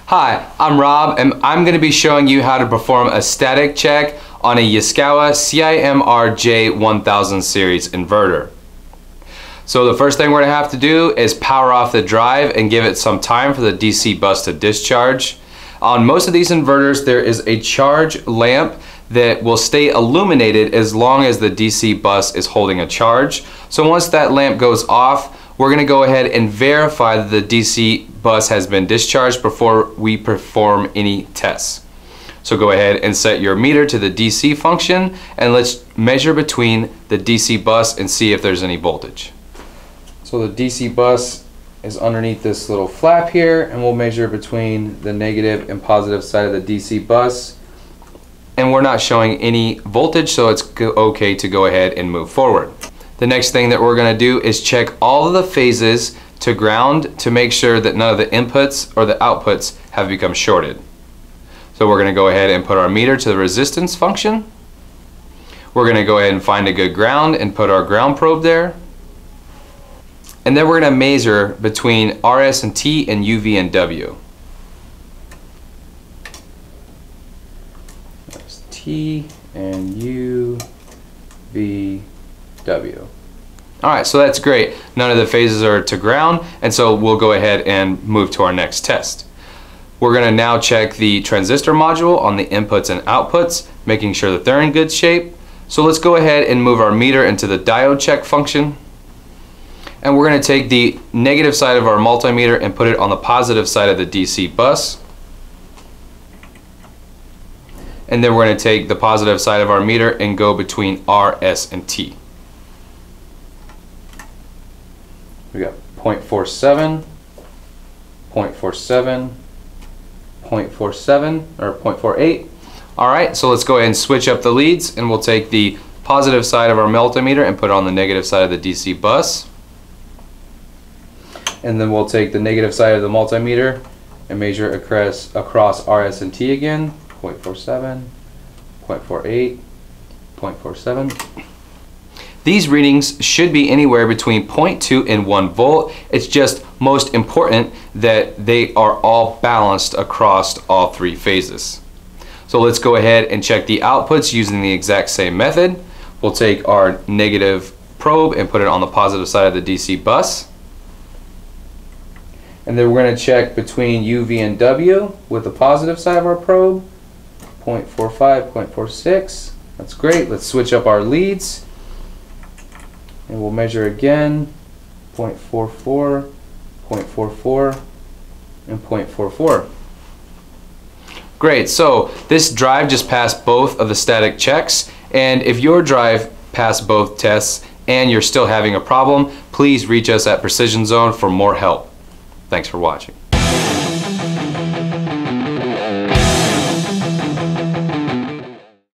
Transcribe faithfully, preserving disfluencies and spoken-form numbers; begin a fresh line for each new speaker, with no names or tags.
Hi, I'm Rob and I'm going to be showing you how to perform a static check on a Yaskawa C I M R J one thousand series inverter. So the first thing we're going to have to do is power off the drive and give it some time for the D C bus to discharge. On most of these inverters there is a charge lamp that will stay illuminated as long as the D C bus is holding a charge. So once that lamp goes off, we're going to go ahead and verify that the D C bus has been discharged before we perform any tests. So go ahead and set your meter to the D C function and let's measure between the D C bus and see if there's any voltage. So the D C bus is underneath this little flap here, and we'll measure between the negative and positive side of the D C bus. And we're not showing any voltage, so it's okay to go ahead and move forward. The next thing that we're going to do is check all of the phases to ground to make sure that none of the inputs or the outputs have become shorted. So we're going to go ahead and put our meter to the resistance function. We're going to go ahead and find a good ground and put our ground probe there. And then we're going to measure between R S and T and U V and W. That's T and U V W. Alright, so that's great. None of the phases are to ground, and so we'll go ahead and move to our next test. We're going to now check the transistor module on the inputs and outputs, making sure that they're in good shape. So let's go ahead and move our meter into the Diode Check function. And we're going to take the negative side of our multimeter and put it on the positive side of the D C bus. And then we're going to take the positive side of our meter and go between R, S, and T. We got zero point four seven, zero point four seven, zero point four seven, or zero point four eight. Alright, so let's go ahead and switch up the leads, and we'll take the positive side of our multimeter and put it on the negative side of the D C bus. And then we'll take the negative side of the multimeter and measure across, across R, S, and T again. zero point four seven, zero point four eight, zero point four seven. These readings should be anywhere between zero point two and one volt. It's just most important that they are all balanced across all three phases. So let's go ahead and check the outputs using the exact same method. We'll take our negative probe and put it on the positive side of the D C bus. And then we're going to check between U V and W with the positive side of our probe. zero point four five, zero point four six. That's great. Let's switch up our leads. And we'll measure again. zero point four four, zero point four four, and zero point four four. Great. So this drive just passed both of the static checks. And if your drive passed both tests and you're still having a problem, please reach us at Precision Zone for more help. Thanks for watching.